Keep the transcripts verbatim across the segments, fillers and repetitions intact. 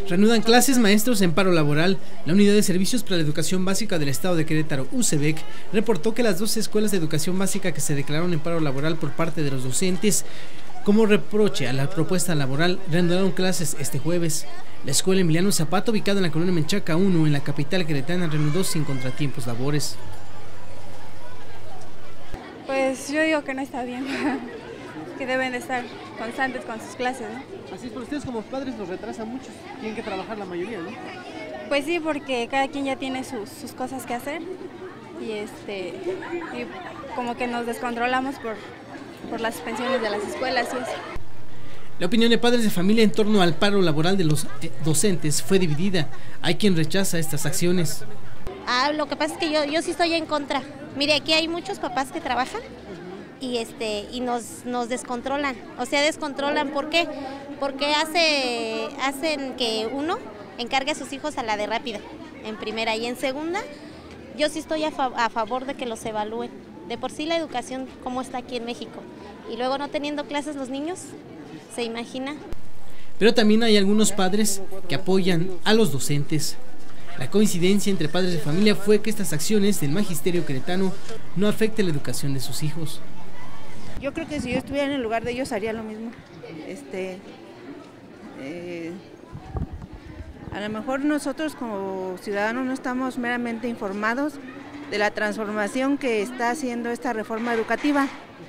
Reanudan clases maestros en paro laboral. La Unidad de Servicios para la Educación Básica del Estado de Querétaro, U C E B E C, reportó que las dos escuelas de educación básica que se declararon en paro laboral por parte de los docentes como reproche a la propuesta laboral reanudaron clases este jueves. La escuela Emiliano Zapata, ubicada en la colonia Menchaca uno, en la capital queretana, reanudó sin contratiempos labores. Pues yo digo que no está bien, que deben de estar constantes con sus clases, ¿no? Así es, pero ustedes como padres los retrasan mucho, tienen que trabajar la mayoría, ¿no? Pues sí, porque cada quien ya tiene sus, sus cosas que hacer y este y como que nos descontrolamos por, por las suspensiones de las escuelas y eso. La opinión de padres de familia en torno al paro laboral de los docentes fue dividida. Hay quien rechaza estas acciones. Ah, lo que pasa es que yo, yo sí estoy en contra. Mire, aquí hay muchos papás que trabajan y este y nos, nos descontrolan. O sea, descontrolan, ¿por qué? Porque hace, hacen que uno encargue a sus hijos a la de rápida, en primera. Y en segunda, yo sí estoy a, fa a favor de que los evalúen. De por sí la educación, como está aquí en México. Y luego no teniendo clases los niños, ¿se imagina? Pero también hay algunos padres que apoyan a los docentes. La coincidencia entre padres de familia fue que estas acciones del magisterio queretano no afecten la educación de sus hijos. Yo creo que si yo estuviera en el lugar de ellos haría lo mismo. Este, eh, a lo mejor nosotros como ciudadanos no estamos meramente informados de la transformación que está haciendo esta reforma educativa.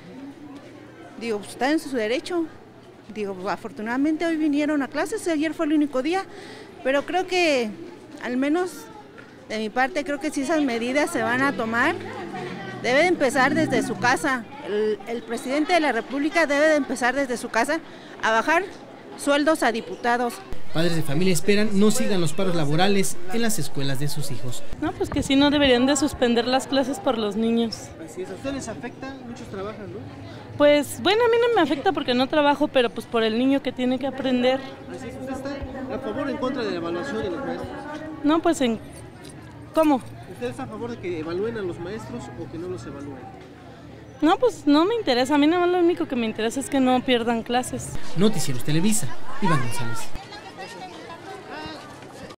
Digo, pues está en su derecho. Digo, pues, afortunadamente hoy vinieron a clases, ayer fue el único día, pero creo que, al menos de mi parte, creo que si esas medidas se van a tomar, debe de empezar desde su casa. El, el presidente de la República debe de empezar desde su casa a bajar sueldos a diputados. Padres de familia esperan no sigan los paros laborales en las escuelas de sus hijos. No, pues que sí, no deberían de suspender las clases por los niños. Así es, ¿a ustedes les afecta? Muchos trabajan, ¿no? Pues bueno, a mí no me afecta porque no trabajo, pero pues por el niño que tiene que aprender. Así es, ¿usted está a favor o en contra de la evaluación de los maestros? No, pues en... ¿Cómo? ¿Usted está a favor de que evalúen a los maestros o que no los evalúen? No, pues no me interesa, a mí nada más lo único que me interesa es que no pierdan clases. Noticieros Televisa, Iván González.